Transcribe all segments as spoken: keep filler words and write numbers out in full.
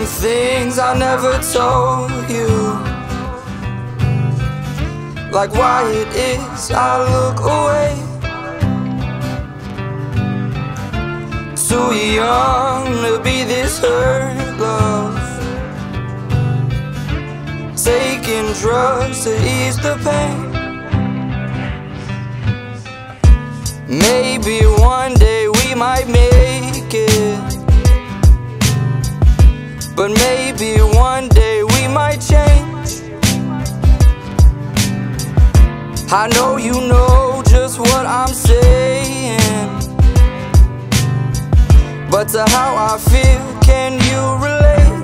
things I never told you, like why it is I look away. Too young to be this hurt, love. Taking drugs to ease the pain. Maybe one day we might make it, but maybe one day we might change. I know you know just what I'm saying, but to how I feel, can you relate?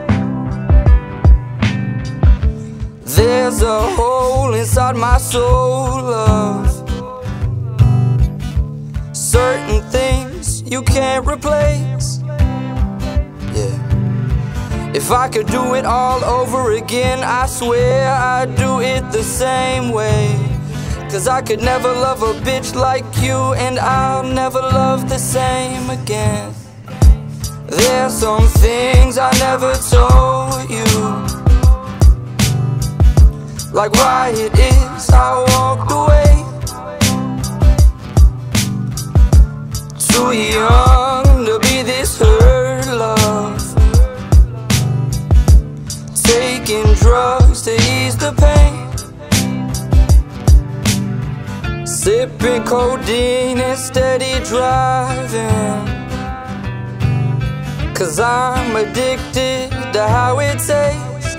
There's a hole inside my soul, love. Certain things you can't replace. Yeah. If I could do it all over again, I swear I'd do it the same way. Cause I could never love a bitch like you, and I'll never love the same again. There's some things I never told you, like why it is I walked away. Too young to be this hurt, love. Taking drugs to ease the pain. Sipping codeine and steady driving, cause I'm addicted to how it tastes.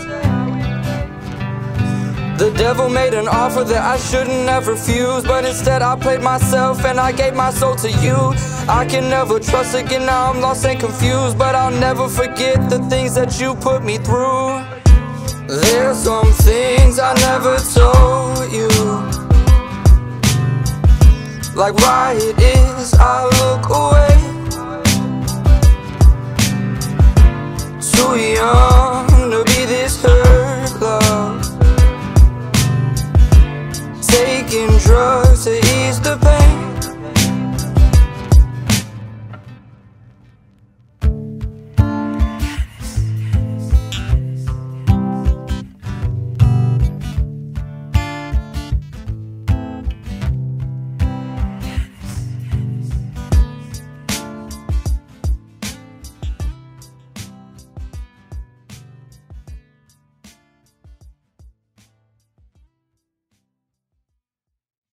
The devil made an offer that I shouldn't have refused, but instead I played myself and I gave my soul to you. I can never trust again, now I'm lost and confused, but I'll never forget the things that you put me through. There's some things I never told you, like why it is I look away. Too young